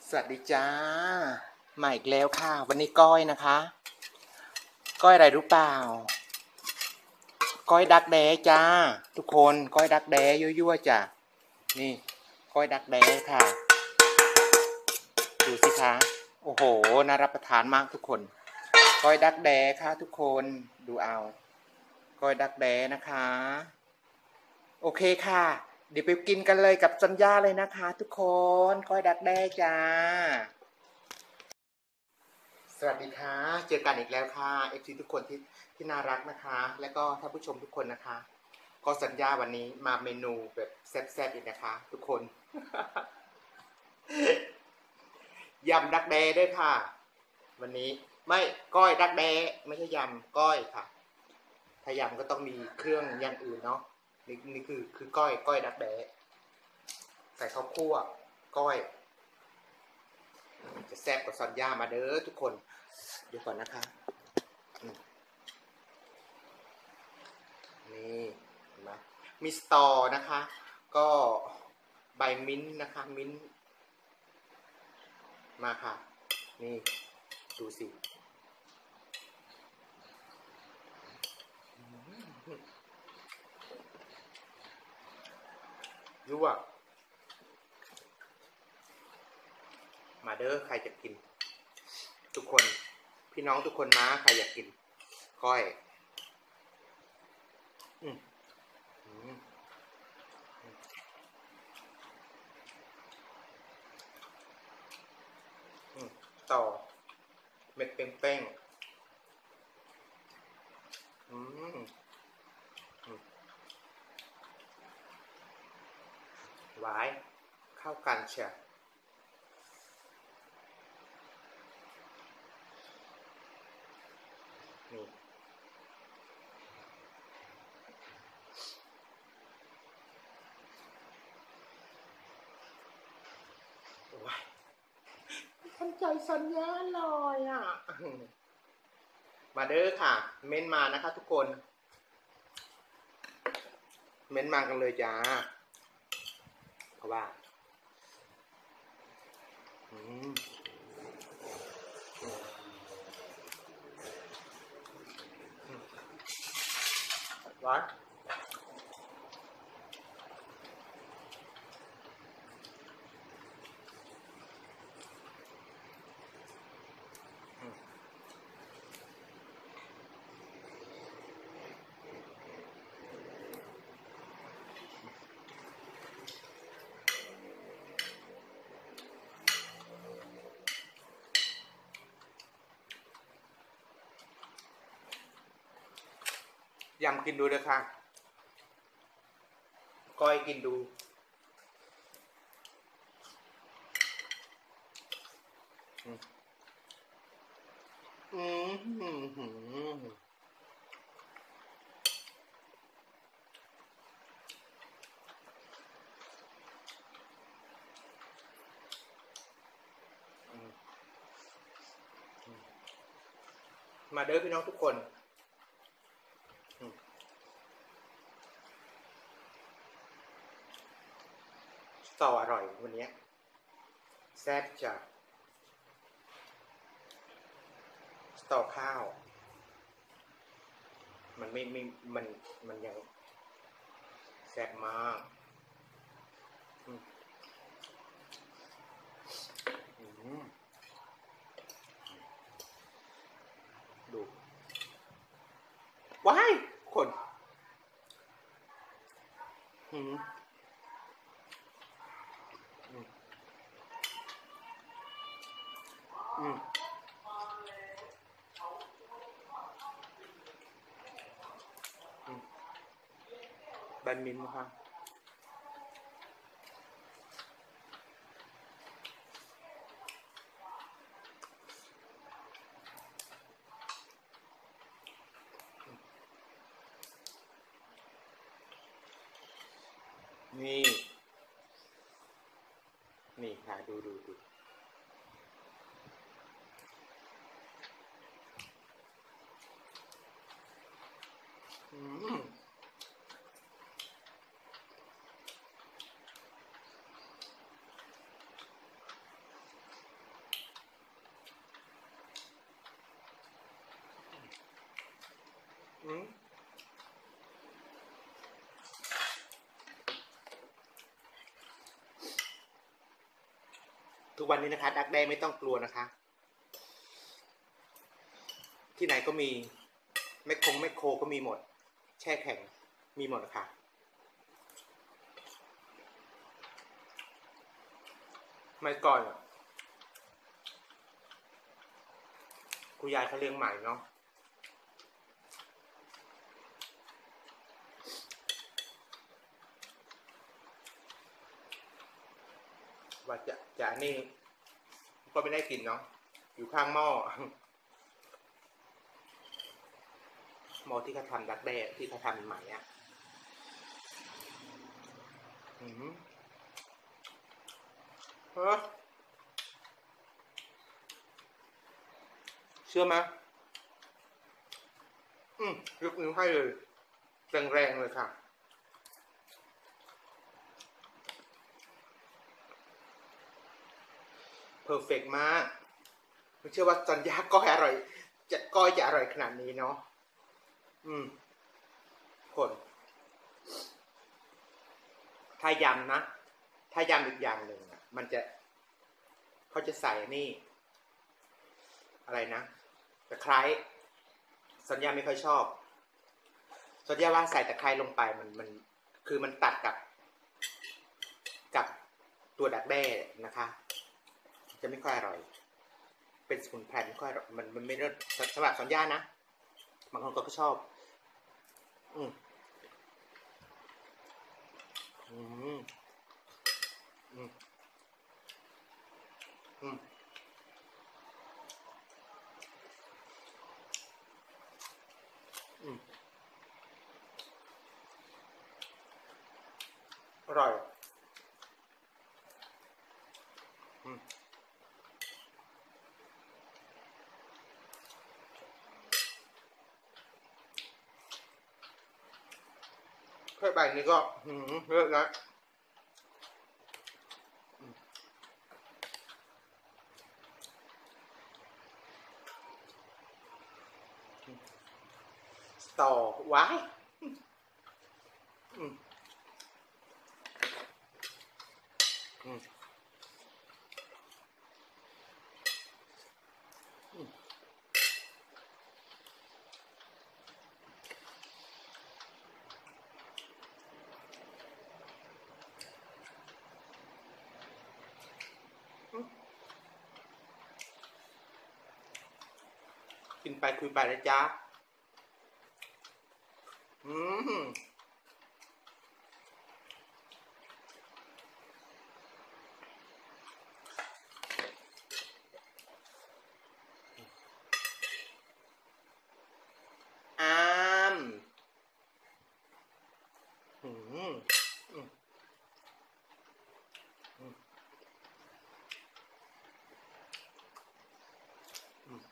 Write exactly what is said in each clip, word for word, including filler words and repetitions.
สวัสดีจ้ามาอีกแล้วค่ะวันนี้ก้อยนะคะก้อยอะไรรู้เปล่าก้อยดักแด้จ้าทุกคนก้อยดักแด้ยั่วๆจ้ะนี่ก้อยดักแด้ค่ะดูสิคะโอ้โหน่ารับประทานมากทุกคนก้อยดักแด้ค่ะทุกคนดูเอาก้อยดักแด้นะคะโอเคค่ะเดี๋ยวไปกินกันเลยกับสัญญาเลยนะคะทุกคนก้อยดักแด้จ้าสวัสดีค่ะเจอกันอีกแล้วค่ะ เอฟ ซี ทุกคนที่ที่น่ารักนะคะและก็ท่านผู้ชมทุกคนนะคะก็สัญญาวันนี้มาเมนูแบบแซ่บๆอีกนะคะทุกคน ยำดักแด้ด้วยค่ะวันนี้ไม่ก้อยดักแด้ไม่ใช่ยำก้อยค่ะถ้ายำก็ต้องมีเครื่องอย่างอื่นเนาะนี่นี่คือคือก้อยก้อยดักแด้ใส่ข้าวคั่วก้อยจะแซ่บกว่าสัญญามาเด้อทุกคนเดี๋ยวก่อนนะคะนี่เห็นไหมมีสตอนะคะก็ใบมิ้นนะคะมิ้นมาค่ะนี่ดูสิยั่วมาเด้อใครจะกินทุกคนพี่น้องทุกคนมาใครอยากกินก้อยอืมอืมอืมต่อเม็ดเป็นแป้งอืมหวานเข้ากันเชียวนี่ว้ายทันใจสัญญาลอยอ่ะมาเด้อค่ะเม้นมานะคะทุกคนเม้นมากันเลยจ้าเพราะว่าอืมหวานยำกินดูเลยค่ะก้อยกินดูอืมอืมอืมมาเด้อพี่น้องทุกคนต่ออร่อยวันนี้แซ่บจ้ะต่อข้าวมันไม่ไม่มันมันยังแซ่บมากดูว้ายคนอืมอืมแบนมินนะคะนี่นี่ค่ะดูดูดูอืมทุกวันนี้นะคะดักแด้ไม่ต้องกลัวนะคะที่ไหนก็มีแมคคงแมคโครก็มีหมดแช่แข็งมีหมดค่ะไม่ก่อนคุณยายเขาเลี้ยงใหม่เนาะว่าจะจะนี่ก็ไม่ได้กินเนาะอยู่ข้างหม้อหม้อที่เขาทำดักแด้ที่เขาทำใหม่อ่ะอืมเฮ้ยเชื่อไหมอืมยกนิ้วให้เลยแรงๆเลยค่ะเพอร์เฟกต์มากไม่เชื่อว่าจันยาก้อยอร่อยจะก้อยจะอร่อยขนาดนี้เนาะอืมคนถ้ายำนะถ้ายำอีกอย่างหนึ่งมันจะเขาจะใส่นี่อะไรนะตะไคร้สัญญาไม่ค่อยชอบสัญญาว่าใส่ตะไคร้ลงไปมันมันคือมันตัดกับกับตัวดักแด้นะคะจะไม่ค่อยอร่อยเป็นสมุนไพรไม่ค่อยมันมันไม่เลิศสำหรับสัญญานะบางคนก็ชอบอืมอืมอืมอืมอืมอร่อยอืมแค่ใบนี้ก็หืมเลิศแล้วต่อว้ายอืมอืมอืมกินไปคุยไปนะจ๊ะอืมอามอืมอืมอืมอืม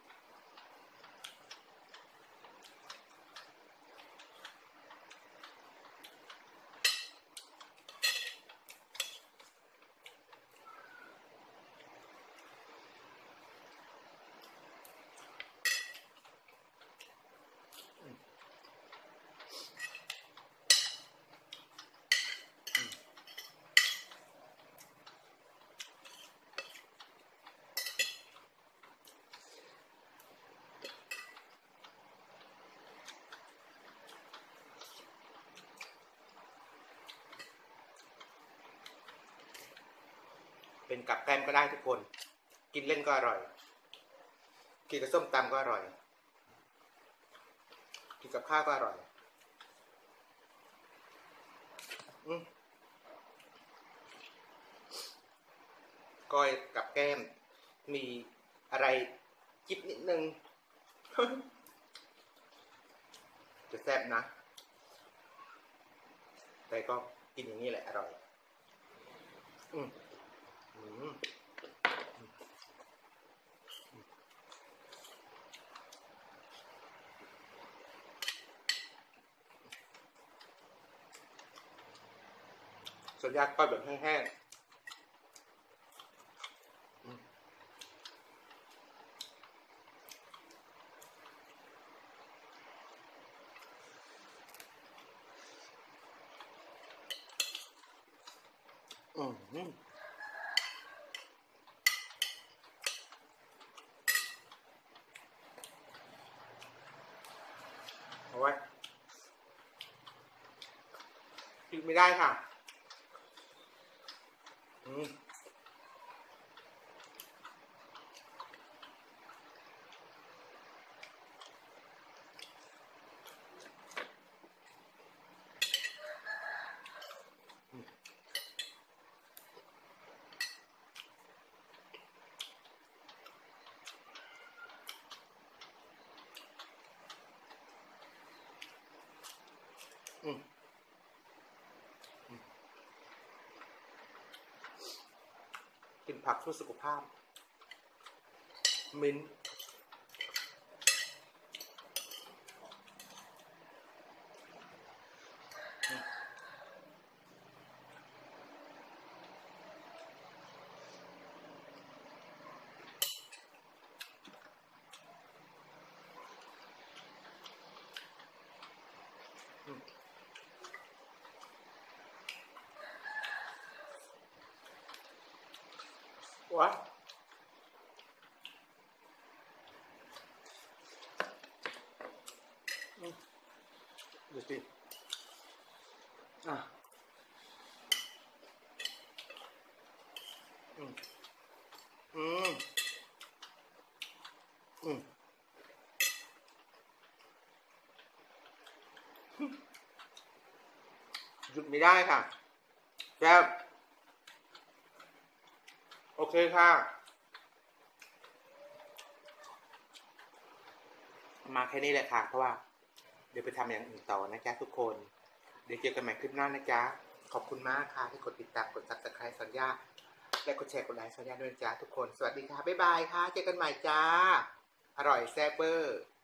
เป็นกับแกล้มก็ได้ทุกคนกินเล่นก็อร่อยกินกับส้มตำก็อร่อยกินกับข้าวก็อร่อยอืมก้อยกับแก้มมีอะไรจิบนิดนึง จะแซ่บนะแต่ก็กินอย่างนี้แหละอร่อยอืมอืมส่วนยากก้อยแบบแห้งๆอืมอืมได้ค่ะอืมอืมกินผักเพื่อสุขภาพมิ้นวะดูสิอ่ะอืมอืมอืมหยุดไม่ได้ค่ะแซ่บโอเคค่ะมาแค่นี้แหละค่ะเพราะว่าเดี๋ยวไปทำอย่างอื่นต่อนะจ๊ะทุกคนเดี๋ยวเจอกันใหม่คลิปหน้านะจ๊ะขอบคุณมากค่ะที่กดติดตามกด ซับสไครบ์ สัญญาและกดแชร์กดไลค์สัญญาด้วยนะจ๊ะทุกคนสวัสดีค่ะบ๊ายบายค่ะเจอกันใหม่จ้าอร่อยแซ่บเบอร์